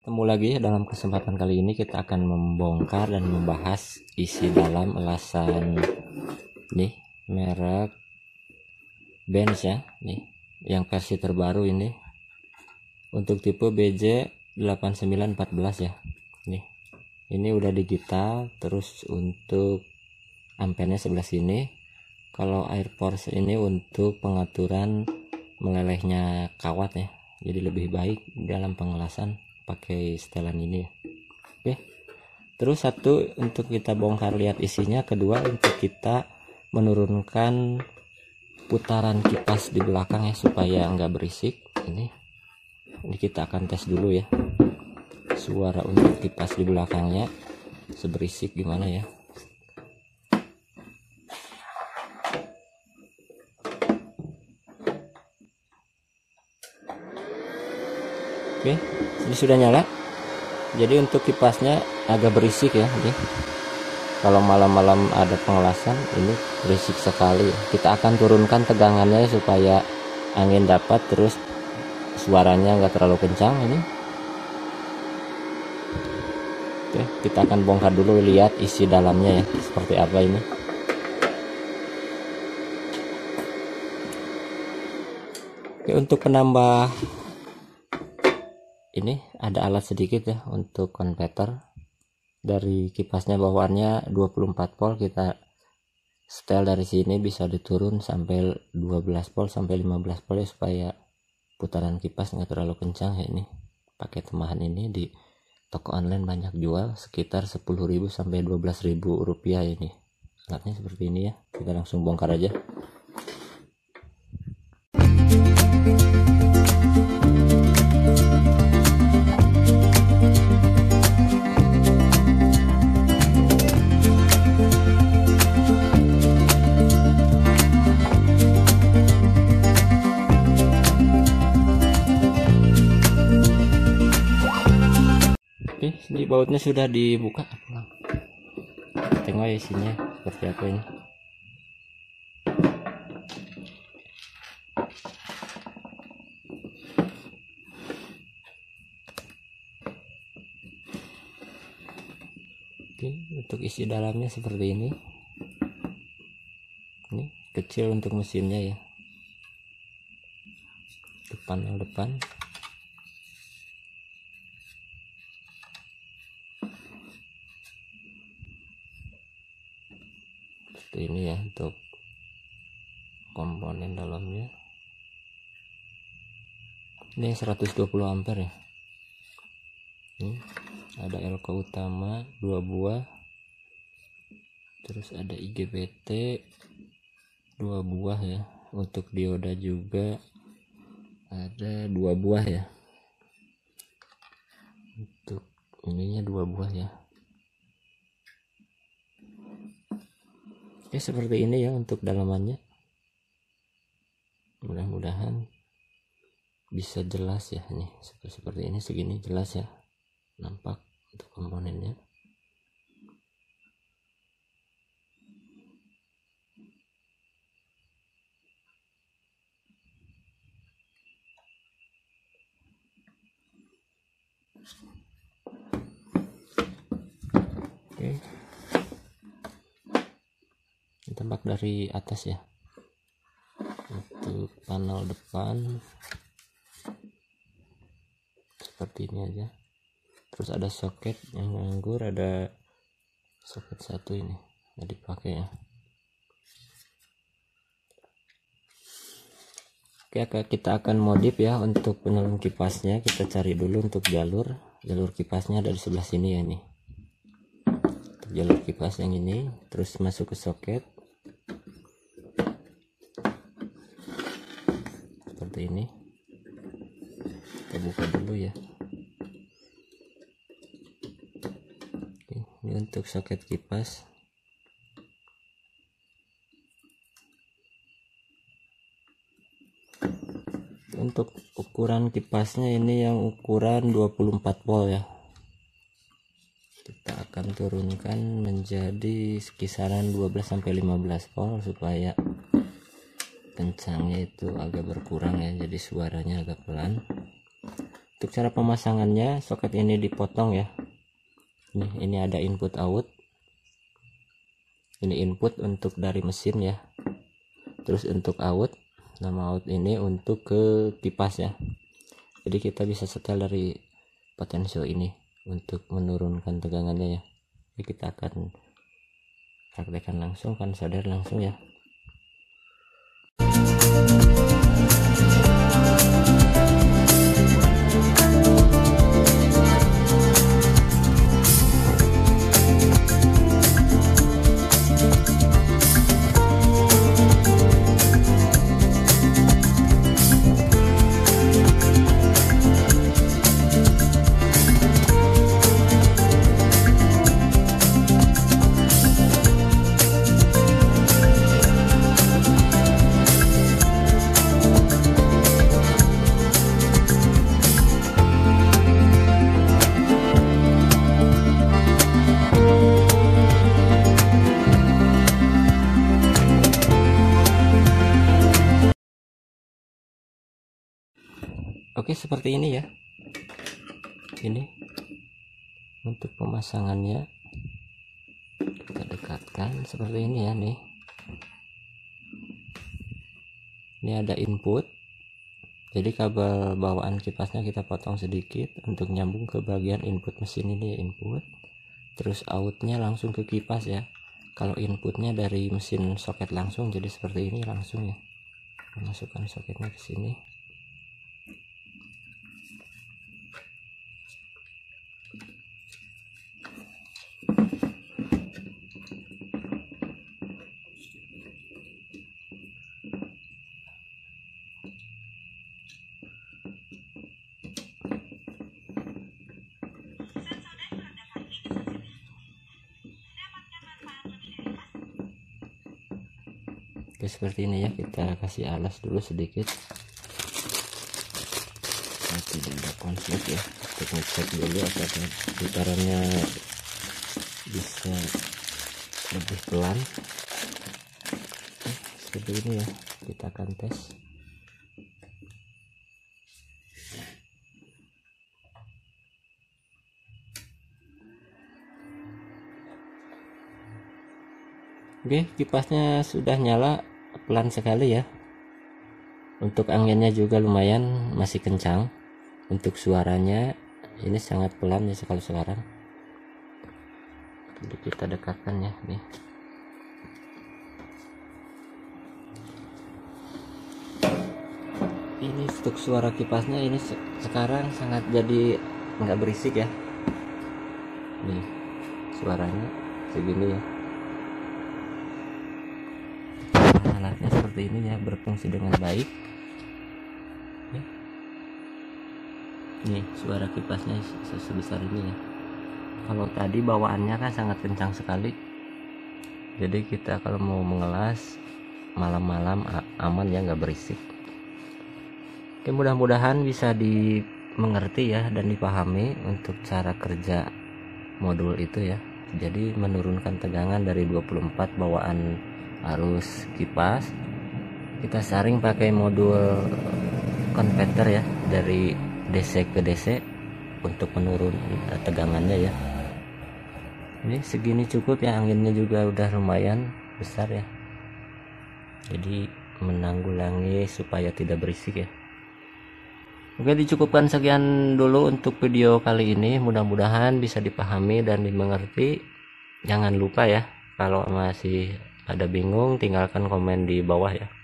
Ketemu lagi dalam kesempatan kali ini kita akan membongkar dan membahas isi dalam elasan nih merek Benz ya, nih yang versi terbaru ini untuk tipe BJ8914 ya. Nih ini udah digital, terus untuk ampernya sebelah sini. Kalau air force ini untuk pengaturan melelehnya kawat ya, jadi lebih baik dalam pengelasan pakai setelan ini ya. Oke, terus satu untuk kita bongkar lihat isinya, kedua untuk kita menurunkan putaran kipas di belakang ya supaya nggak berisik. Ini kita akan tes dulu ya suara untuk kipas di belakangnya seberisik gimana ya. Oke, ini sudah nyala. Jadi untuk kipasnya agak berisik ya. Jadi kalau malam-malam ada pengelasan ini berisik sekali. Kita akan turunkan tegangannya supaya angin dapat, terus suaranya nggak terlalu kencang ini. Oke, kita akan bongkar dulu, lihat isi dalamnya ya seperti apa ini. Oke, untuk penambah ini ada alat sedikit ya untuk konverter dari kipasnya, bawaannya 24 volt. Kita setel dari sini bisa diturun sampai 12 volt sampai 15 volt ya, supaya putaran kipas nggak terlalu kencang ya. Ini pakai temahan ini di toko online banyak jual, sekitar 10.000 sampai 12.000 rupiah ini. Alatnya seperti ini ya, kita langsung bongkar aja. Oke, ini bautnya sudah dibuka. Tengok ya isinya seperti apa ini. Oke, untuk isi dalamnya seperti ini. Ini kecil untuk mesinnya ya. Panel depan. Ini ya untuk komponen dalamnya. Ini 120 ampere ya. Ini ada elko utama 2 buah, terus ada IGBT 2 buah ya. Untuk dioda juga ada 2 buah ya. Untuk ininya 2 buah ya. Oke, seperti ini ya untuk dalamannya. Mudah-mudahan bisa jelas ya. Nih seperti ini, segini jelas ya nampak untuk komponennya. Oke, tembak dari atas ya. Untuk panel depan seperti ini aja. Terus ada soket yang nganggur, ada soket satu ini nggak dipakai ya. Oke, kita akan modif ya untuk penurun kipasnya. Kita cari dulu untuk jalur kipasnya ada di sebelah sini ya nih. Untuk jalur kipas yang ini, terus masuk ke soket seperti ini. Kita buka dulu ya. Oke, ini untuk soket kipas. Untuk ukuran kipasnya ini yang ukuran 24 volt ya. Kita akan turunkan menjadi kisaran 12 sampai 15 volt supaya kencangnya itu agak berkurang ya, jadi suaranya agak pelan. Untuk cara pemasangannya, soket ini dipotong ya. Ini ada input out. Ini input untuk dari mesin ya. Terus untuk out, nama out ini untuk ke kipas ya. Jadi kita bisa setel dari potensio ini untuk menurunkan tegangannya ya. Jadi kita akan praktekkan langsung, kan solder langsung ya. Oke, seperti ini ya. Ini untuk pemasangannya, kita dekatkan seperti ini ya nih. Ini ada input, jadi kabel bawaan kipasnya kita potong sedikit untuk nyambung ke bagian input mesin ini ya, input. Terus outnya langsung ke kipas ya. Kalau inputnya dari mesin soket langsung, jadi seperti ini langsung ya. Masukkan soketnya ke sini. Oke, seperti ini ya. Kita kasih alas dulu sedikit. Tidak ada konflik ya. Kita ngecek dulu apakah putarannya bisa lebih pelan. Seperti ini ya. Kita akan tes. Oke, kipasnya sudah nyala, pelan sekali ya. Untuk anginnya juga lumayan masih kencang. Untuk suaranya ini sangat pelan ya kalau sekarang. Jadi kita dekatkan ya nih. Ini untuk suara kipasnya ini sekarang sangat jadi nggak berisik ya. Nih suaranya segini ya. Alatnya seperti ini ya, berfungsi dengan baik ya. Nih suara kipasnya sebesar ini ya. Kalau tadi bawaannya kan sangat kencang sekali, jadi kita kalau mau mengelas malam-malam aman ya, nggak berisik. Oke, mudah-mudahan bisa dimengerti ya dan dipahami untuk cara kerja modul itu ya. Jadi menurunkan tegangan dari 24 bawaan arus kipas, kita saring pakai modul konverter ya, dari DC ke DC untuk menurun tegangannya ya. Ini segini cukup ya, anginnya juga udah lumayan besar ya, jadi menanggulangi supaya tidak berisik ya. Oke, dicukupkan sekian dulu untuk video kali ini, mudah-mudahan bisa dipahami dan dimengerti. Jangan lupa ya, kalau masih ada bingung tinggalkan komen di bawah ya.